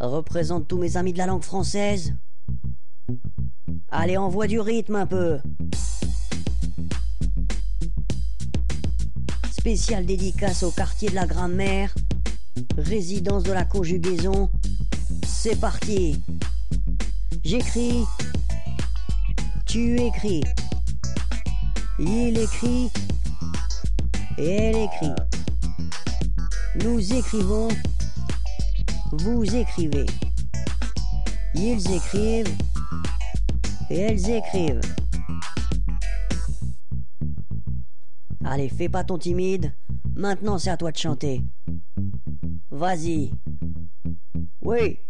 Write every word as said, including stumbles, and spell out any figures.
représente tous mes amis de la langue française. Allez, envoie du rythme un peu. Spéciale dédicace au quartier de la grammaire, résidence de la conjugaison. C'est parti. J'écris, tu écris, il écrit et elle écrit. Nous écrivons, vous écrivez. Ils écrivent et elles écrivent. Allez, fais pas ton timide. Maintenant, c'est à toi de chanter. Vas-y. Oui.